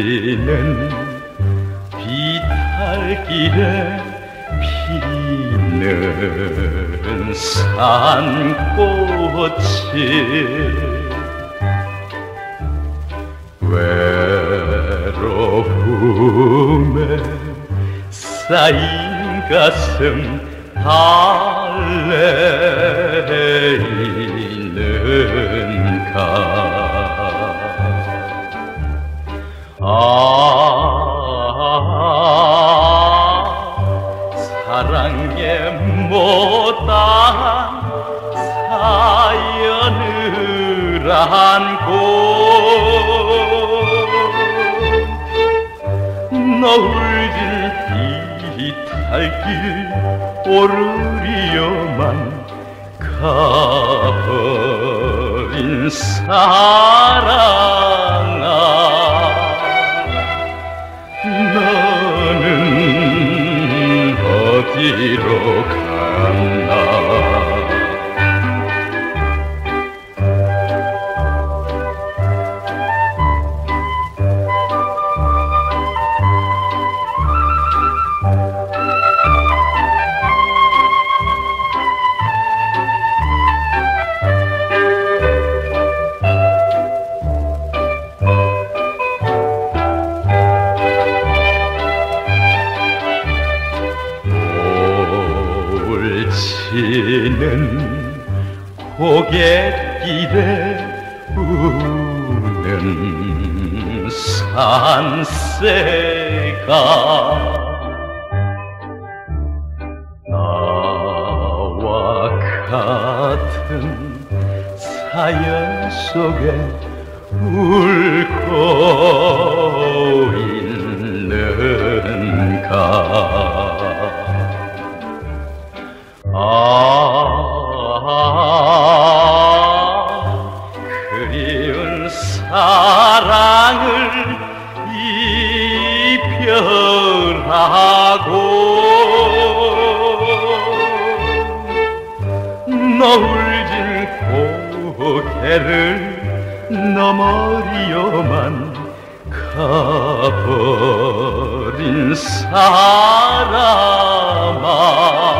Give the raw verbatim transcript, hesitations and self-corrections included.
지는 비탈길에 피는 산꽃이 외로움에 쌓인 가슴 달래이는가. 아, 사랑의 못한 사연을 안고 너울진 비탈길 오르리어만 가버린 사랑아, 너는 어디로 갔나. 울치는 고갯길에 우는 산새가 나와 같은 사연 속에 울고 있는가. 아, 그리운 사랑을 이별하고 너울진 고개를 넘어리어만 가버린 사람아,